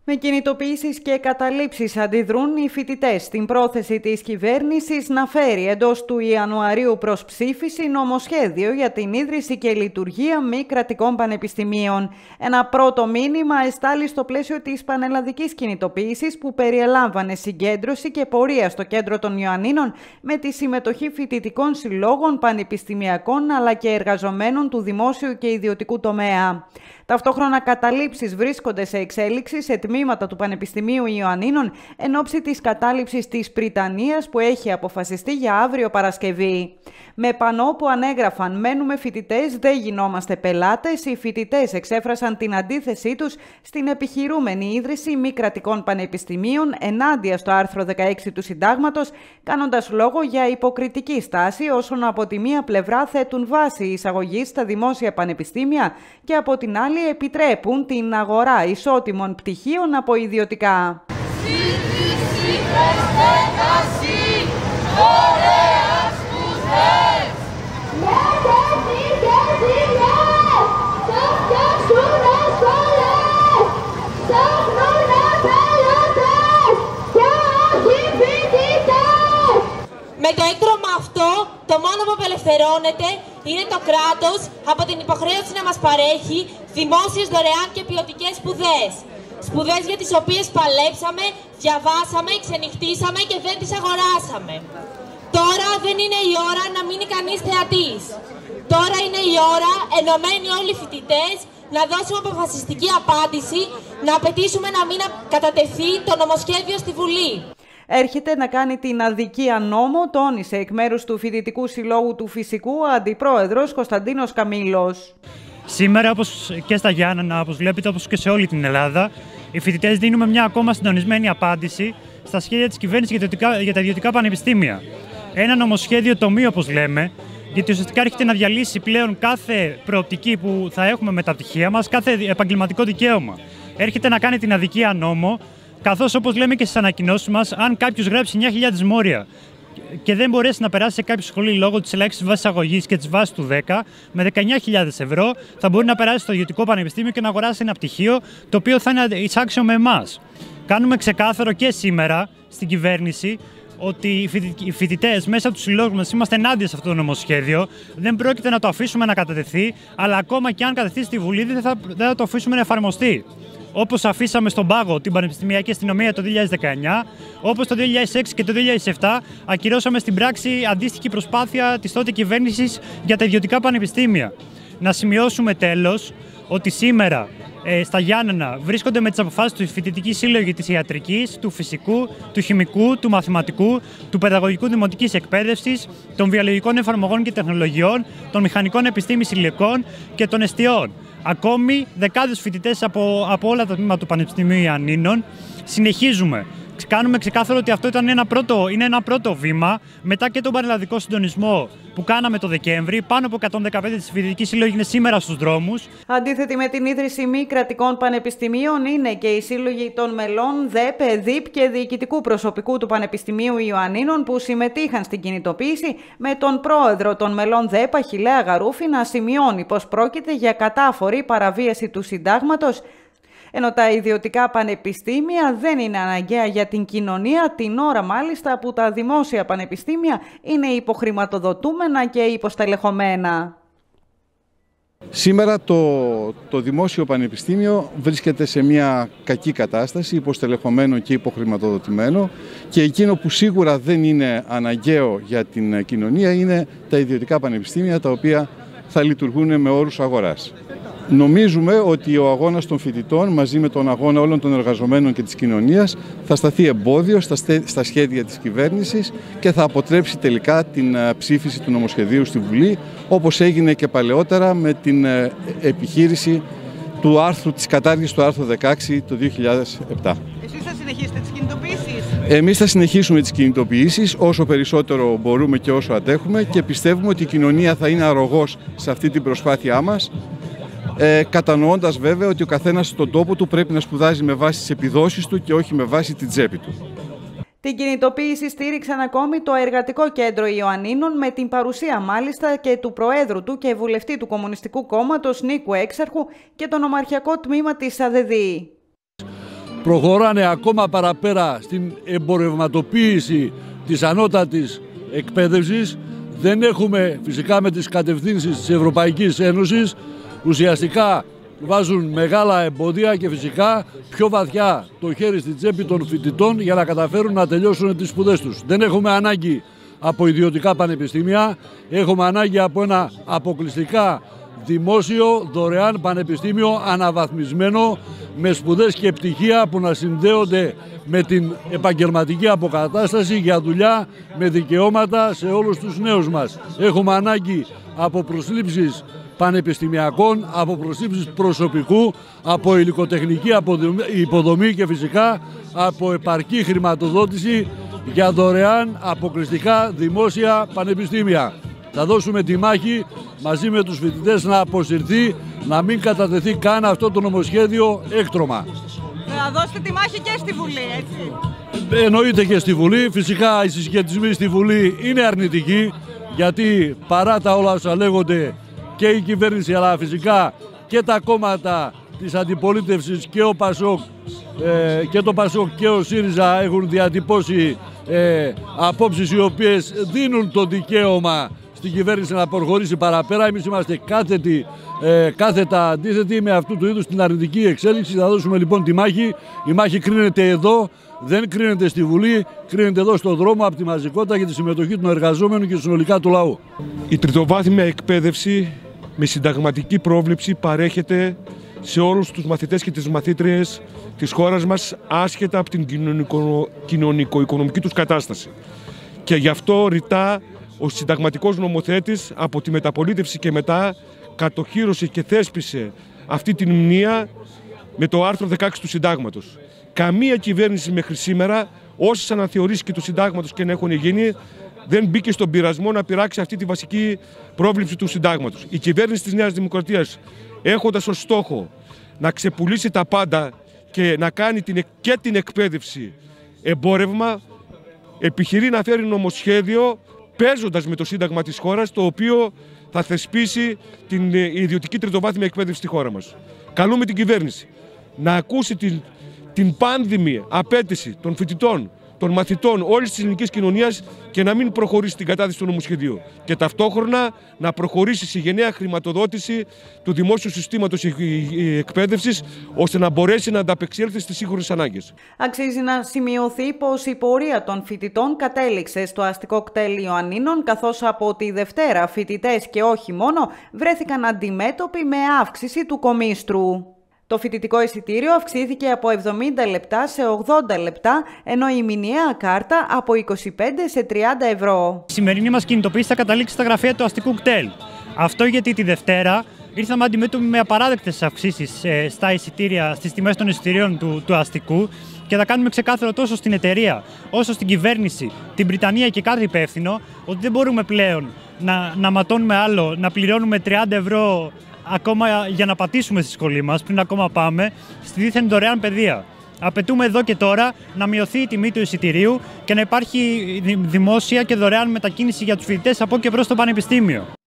Με κινητοποιήσεις και καταλήψεις αντιδρούν οι φοιτητές στην πρόθεση της κυβέρνησης να φέρει εντός του Ιανουαρίου προς ψήφιση νομοσχέδιο για την ίδρυση και λειτουργία μη κρατικών πανεπιστημίων. Ένα πρώτο μήνυμα εστάλει στο πλαίσιο της πανελλαδικής κινητοποίησης που περιελάμβανε συγκέντρωση και πορεία στο κέντρο των Ιωαννίνων με τη συμμετοχή φοιτητικών συλλόγων, πανεπιστημιακών αλλά και εργαζομένων του δημόσιου και ιδιωτικού τομέα. Ταυτόχρονα καταλήψεις βρίσκονται σε εξέλιξη σε τμήματα του Πανεπιστημίου Ιωαννίνων εν ώψη της κατάληψης της Πριτανίας που έχει αποφασιστεί για αύριο Παρασκευή. Με πανό που ανέγραφαν «Μένουμε φοιτητές, δεν γινόμαστε πελάτες», οι φοιτητές εξέφρασαν την αντίθεσή τους στην επιχειρούμενη ίδρυση μη κρατικών πανεπιστημίων ενάντια στο άρθρο 16 του Συντάγματος, κάνοντας λόγο για υποκριτική στάση όσων από τη μία πλευρά θέτουν βάση εισαγωγής στα δημόσια πανεπιστήμια και από την άλλη επιτρέπουν την αγορά ισότιμων πτυχίων από ιδιωτικά. Με το έκδρομα αυτό, το μόνο που απελευθερώνεται είναι το κράτος από την υποχρέωση να μας παρέχει δημόσιες δωρεάν και ποιοτικές σπουδές. Σπουδές για τις οποίες παλέψαμε, διαβάσαμε, ξενυχτήσαμε και δεν τις αγοράσαμε. Τώρα δεν είναι η ώρα να μείνει κανείς θεατής. Τώρα είναι η ώρα, ενωμένοι όλοι οι φοιτητές, να δώσουμε αποφασιστική απάντηση, να απαιτήσουμε να μην κατατεθεί το νομοσχέδιο στη Βουλή. Έρχεται να κάνει την αδικία νόμο, τόνισε εκ μέρους του Φοιτητικού Συλλόγου του Φυσικού ο Αντιπρόεδρος Κωνσταντίνος Καμήλος. Σήμερα, όπως και στα Γιάννενα, όπως βλέπετε, όπως και σε όλη την Ελλάδα, οι φοιτητές δίνουμε μια ακόμα συντονισμένη απάντηση στα σχέδια της κυβέρνησης για τα ιδιωτικά πανεπιστήμια. Ένα νομοσχέδιο τομή, όπως λέμε, γιατί ουσιαστικά έρχεται να διαλύσει πλέον κάθε προοπτική που θα έχουμε με τα πτυχία μας, κάθε επαγγελματικό δικαίωμα. Έρχεται να κάνει την αδικία νόμο, καθώς, όπως λέμε και στις ανακοινώσεις μας, αν κάποιος γράψει 9.000 μόρια και δεν μπορέσει να περάσει σε κάποιο σχολείο λόγω της ελάχιστης βάσης αγωγής και της βάσης του 10, με 19.000 ευρώ θα μπορεί να περάσει στο ιδιωτικό πανεπιστήμιο και να αγοράσει ένα πτυχίο το οποίο θα είναι εισάξιο με εμάς. Κάνουμε ξεκάθαρο και σήμερα στην κυβέρνηση ότι οι φοιτητές μέσα από τους συλλόγους μας είμαστε ενάντια σε αυτό το νομοσχέδιο. Δεν πρόκειται να το αφήσουμε να κατατεθεί, αλλά ακόμα και αν κατατεθεί στη Βουλή δεν θα το αφήσουμε να εφαρμοστεί. Όπως αφήσαμε στον πάγο την Πανεπιστημιακή Αστυνομία το 2019, όπως το 2006 και το 2007 ακυρώσαμε στην πράξη αντίστοιχη προσπάθεια της τότε κυβέρνησης για τα ιδιωτικά πανεπιστήμια. Να σημειώσουμε τέλος ότι σήμερα στα Γιάννενα βρίσκονται με τις αποφάσεις του Φοιτητικοί Σύλλογοι της Ιατρικής, του Φυσικού, του Χημικού, του Μαθηματικού, του Παιδαγωγικού Δημοτικής Εκπαίδευσης, των Βιολογικών Εφαρμογών και Τεχνολογιών, των Μηχανικών Επιστήμης Υλικών και των Εστιών. Ακόμη δεκάδες φοιτητές από όλα τα τμήματα του Πανεπιστημίου Ιωαννίνων. Συνεχίζουμε. Κάνουμε ξεκάθαρο ότι αυτό είναι ένα πρώτο βήμα μετά και τον πανελλαδικό συντονισμό που κάναμε το Δεκέμβρη. Πάνω από 115 της φοιτητικής σύλλογοι είναι σήμερα στους δρόμους. Αντίθετη με την ίδρυση μη κρατικών πανεπιστημίων είναι και οι σύλλογοι των μελών ΔΕΠ, ΕΔΙΠ και διοικητικού προσωπικού του Πανεπιστημίου Ιωαννίνων που συμμετείχαν στην κινητοποίηση, με τον πρόεδρο των μελών ΔΕΠ, Αχιλλέα Γαρούφη, να σημειώνει πως πρόκειται για κατάφορη παραβίαση του Συντάγματος, ενώ τα ιδιωτικά πανεπιστήμια δεν είναι αναγκαία για την κοινωνία, την ώρα μάλιστα που τα δημόσια πανεπιστήμια είναι υποχρηματοδοτούμενα και υποστελεχωμένα. Σήμερα το Δημόσιο Πανεπιστήμιο βρίσκεται σε μια κακή κατάσταση, υποστελεχωμένο και υποχρηματοδοτημένο, και εκείνο που σίγουρα δεν είναι αναγκαίο για την κοινωνία είναι τα ιδιωτικά πανεπιστήμια, τα οποία θα λειτουργούν με όρους αγοράς. Νομίζουμε ότι ο αγώνας των φοιτητών μαζί με τον αγώνα όλων των εργαζομένων και της κοινωνίας θα σταθεί εμπόδιο στα σχέδια της κυβέρνησης και θα αποτρέψει τελικά την ψήφιση του νομοσχεδίου στη Βουλή, όπως έγινε και παλαιότερα με την επιχείρηση της κατάργησης του άρθρου 16 το 2007. Εσείς θα συνεχίσετε τις κινητοποιήσεις? Εμείς θα συνεχίσουμε τις κινητοποιήσεις όσο περισσότερο μπορούμε και όσο αντέχουμε, και πιστεύουμε ότι η κοινωνία θα είναι αρρωγός σε αυτή την προσπάθειά μας, κατανοώντας βέβαια ότι ο καθένας στον τόπο του πρέπει να σπουδάζει με βάση τις επιδόσεις του και όχι με βάση την τσέπη του. Την κινητοποίηση στήριξαν ακόμη το Εργατικό Κέντρο Ιωαννίνων, με την παρουσία μάλιστα και του Προέδρου του και βουλευτή του Κομμουνιστικού Κόμματος Νίκου Έξαρχου και το Νομαρχιακό Τμήμα της ΑΔΔ. προχωράνε ακόμα παραπέρα στην εμπορευματοποίηση της ανώτατης εκπαίδευσης. Δεν έχουμε φυσικά με τις κατευθύνσεις της Ευρωπαϊκής Ένωσης, ουσιαστικά βάζουν μεγάλα εμπόδια και φυσικά πιο βαθιά το χέρι στη τσέπη των φοιτητών για να καταφέρουν να τελειώσουν τις σπουδές τους. Δεν έχουμε ανάγκη από ιδιωτικά πανεπιστήμια, έχουμε ανάγκη από ένα αποκλειστικά δημόσιο δωρεάν πανεπιστήμιο αναβαθμισμένο με σπουδές και πτυχία που να συνδέονται με την επαγγελματική αποκατάσταση για δουλειά με δικαιώματα σε όλους τους νέους μας. Έχουμε ανάγκη από προσλήψεις πανεπιστημιακών, από προσλήψεις προσωπικού, από υλικοτεχνική υποδομή και φυσικά από επαρκή χρηματοδότηση για δωρεάν αποκλειστικά δημόσια πανεπιστήμια. Θα δώσουμε τη μάχη μαζί με τους φοιτητές να αποσυρθεί, να μην κατατεθεί καν αυτό το νομοσχέδιο έκτρωμα. Θα δώσετε τη μάχη και στη Βουλή, έτσι? Εννοείται και στη Βουλή. Φυσικά οι συσχετισμοί στη Βουλή είναι αρνητικοί, γιατί παρά τα όλα όσα λέγονται και η κυβέρνηση, αλλά φυσικά και τα κόμματα της αντιπολίτευσης και ο ΠΑΣΟΚ και το ΠΑΣΟΚ και ο ΣΥΡΙΖΑ έχουν διατυπώσει απόψεις οι οποίες δίνουν το δικαίωμα στην κυβέρνηση να προχωρήσει παραπέρα. Εμείς είμαστε κάθετα αντίθετοι με αυτού του είδους την αρνητική εξέλιξη. Θα δώσουμε λοιπόν τη μάχη. Η μάχη κρίνεται εδώ, δεν κρίνεται στη Βουλή, κρίνεται εδώ στον δρόμο από τη μαζικότητα και τη συμμετοχή των εργαζόμενων και συνολικά του λαού. Η τριτοβάθμια εκπαίδευση με συνταγματική πρόβλεψη παρέχεται σε όλους τους μαθητές και τις μαθήτριες της χώρας μας, άσχετα από την κοινωνικο-οικονομική τους κατάσταση. Και γι' αυτό ρητά ο συνταγματικός νομοθέτης από τη μεταπολίτευση και μετά κατοχύρωσε και θέσπισε αυτή την μνήα με το άρθρο 16 του Συντάγματος. Καμία κυβέρνηση μέχρι σήμερα, όσες αναθεωρήσεις και του Συντάγματος και να έχουν γίνει, δεν μπήκε στον πειρασμό να πειράξει αυτή τη βασική πρόβλεψη του Συντάγματος. Η κυβέρνηση της Νέας Δημοκρατίας, έχοντας ως στόχο να ξεπουλήσει τα πάντα και να κάνει και την εκπαίδευση εμπόρευμα, επιχειρεί να φέρει νομοσχέδιο παίζοντας με το Σύνταγμα της χώρας, το οποίο θα θεσπίσει την ιδιωτική τριτοβάθμια εκπαίδευση στη χώρα μας. Καλούμε την κυβέρνηση να ακούσει την πάνδημη απέτηση των φοιτητών, των μαθητών όλης της ελληνικής κοινωνίας και να μην προχωρήσει την κατάθεση του νομοσχεδίου. Και ταυτόχρονα να προχωρήσει σε γενναία χρηματοδότηση του δημόσιου συστήματος εκπαίδευσης, ώστε να μπορέσει να ανταπεξέλθει στις σύγχρονες ανάγκες. Αξίζει να σημειωθεί πως η πορεία των φοιτητών κατέληξε στο αστικό κτέλ Ιωαννίνων, καθώς από τη Δευτέρα φοιτητές και όχι μόνο βρέθηκαν αντιμέτωποι με αύξηση του κομίστρου. Το φοιτητικό εισιτήριο αυξήθηκε από 70 λεπτά σε 80 λεπτά, ενώ η μηνιαία κάρτα από 25 σε 30 ευρώ. Η σημερινή μας κινητοποίηση θα καταλήξει στα γραφεία του αστικού κτέλ. Αυτό γιατί τη Δευτέρα ήρθαμε αντιμέτωποι με απαράδεκτες αυξήσεις στα εισιτήρια, στις τιμές των εισιτηρίων του αστικού, και θα κάνουμε ξεκάθαρο τόσο στην εταιρεία όσο στην κυβέρνηση, την Βρυτανία και κάθε υπεύθυνο, ότι δεν μπορούμε πλέον να ματώνουμε άλλο, να πληρώνουμε 30 ευρώ ακόμα για να πατήσουμε στη σχολή μας, πριν ακόμα πάμε στη δίθεν δωρεάν παιδεία. Απαιτούμε εδώ και τώρα να μειωθεί η τιμή του εισιτηρίου και να υπάρχει δημόσια και δωρεάν μετακίνηση για τους φοιτητές από και προς το πανεπιστήμιο.